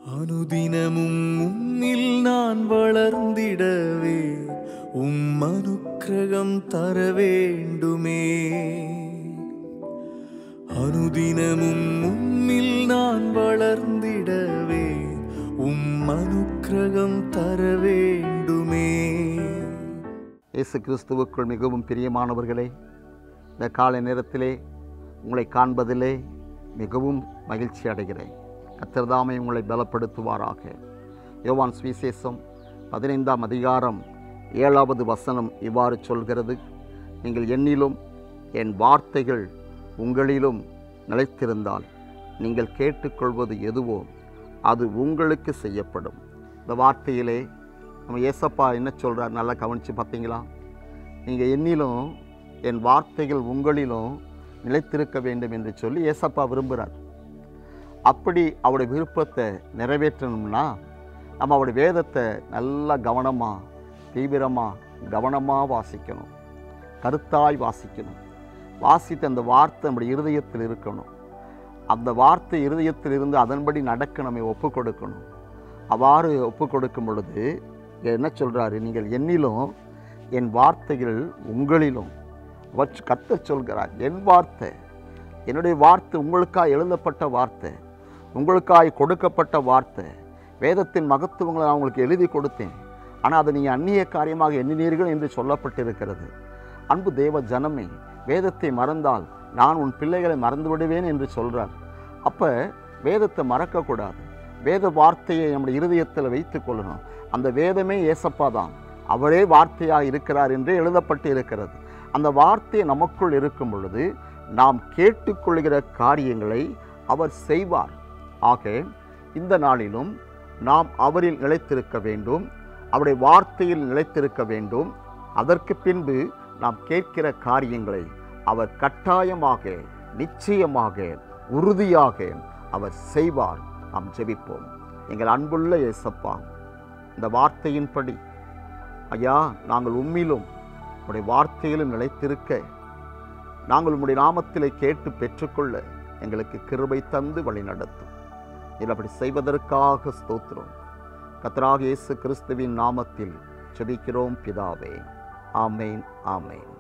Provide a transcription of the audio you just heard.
அனுதினமும் உம்மில் நான் வளர்ந்திடவே அனுக்கிரகம் தர வேண்டுமே. அனுதினமும் உம்மில் நான் வளர்ந்திடவே அனுக்கிரகம் தர வேண்டுமே. இயேசு கிறிஸ்துவுக்குள் மிகவும் பிரியமானவர்களே, இந்த காலை நேரத்திலே உங்களை காண்பதிலே மிகவும் மகிழ்ச்சி அடைகிறேன். கர்த்தர் தாமே உங்களை பலப்படுத்துவாராக. யோவான் சுவிசேஷம் 15ஆம் அதிகாரம் 7வது வசனம் இவ்வாறு சொல்கிறது, நீங்கள் என்னிலும் என் வார்த்தைகள் உங்களிலும் நிலைத்திருந்தால் நீங்கள் கேட்டுக்கொள்வது எதுவோ அது உங்களுக்கு செய்யப்படும். இந்த வார்த்தையிலே நம்ம ஏசப்பா என்ன சொல்கிறார் நல்லா கவனித்து பார்த்தீங்களா? நீங்கள் என்னிலும் என் வார்த்தைகள் உங்களிலும் நிலைத்திருக்க வேண்டும் என்று சொல்லி ஏசப்பா விரும்புகிறார். அப்படி அவருடைய விருப்பத்தை நிறைவேற்றணும்னா நம்ம அவருடைய வேதத்தை நல்லா கவனமாக தீவிரமாக வாசிக்கணும், கருத்தாய் வாசிக்கணும். வாசித்து அந்த வார்த்தை நம்முடைய இருதயத்தில் இருக்கணும். அந்த வார்த்தை இருதயத்தில் இருந்து அதன்படி நடக்க நம்ம ஒப்பு கொடுக்கணும். அவ்வாறு ஒப்பு கொடுக்கும் பொழுது என்ன சொல்கிறாரு? நீங்கள் என்னிலும் என் வார்த்தைகள் உங்களிலும். கர்த்தர் சொல்கிறார், என் வார்த்தை, என்னுடைய வார்த்தை உங்களுக்காக எழுதப்பட்ட வார்த்தை, உங்களுக்காக கொடுக்கப்பட்ட வார்த்தை. வேதத்தின் மகத்துவங்களை நான் உங்களுக்கு எழுதி கொடுத்தேன், ஆனால் அதை நீங்கள் அந்நிய காரியமாக எண்ணினீர்கள் என்று சொல்லப்பட்டிருக்கிறது. அன்பு தேவ ஜனமே, வேதத்தை மறந்தால் நான் உன் பிள்ளைகளை மறந்து விடுவேன் என்று சொல்கிறார். அப்போ வேதத்தை மறக்கக்கூடாது. வேத வார்த்தையை நம்முடைய இருதயத்தில் வைத்து கொள்ளணும். அந்த வேதமே ஏசப்பா தான், அவரே வார்த்தையாக இருக்கிறார் என்று எழுதப்பட்டு இருக்கிறது. அந்த வார்த்தை நமக்குள் இருக்கும் பொழுது நாம் கேட்டுக்கொள்கிற காரியங்களை அவர் செய்வார். ஆக இந்த நாளிலும் நாம் அவரில் நிலைத்திருக்க வேண்டும், அவருடைய வார்த்தையில் நிலைத்திருக்க வேண்டும். அதற்கு பின்பு நாம் கேட்கிற காரியங்களை அவர் கட்டாயமாக, நிச்சயமாக, உறுதியாக அவர் செய்வார். நாம் ஜெபிப்போம். எங்கள் அன்புள்ள இயேசப்பா, இந்த வார்த்தையின்படி ஐயா, நாங்கள் உம்மிலும் உம்முடைய வார்த்தையிலும் நிலைத்திருக்க, நாங்கள் உம்முடைய நாமத்திலே கேட்டு பெற்றுக்கொள்ள எங்களுக்கு கிருபை தந்து வழி நடத்தும். அப்படி செய்வதற்காக ஸ்தோத்திரம். கர்த்தராகிய இயேசு கிறிஸ்துவின் நாமத்தில் ஜெபிக்கிறோம் பிதாவே. ஆமேன், ஆமேன்.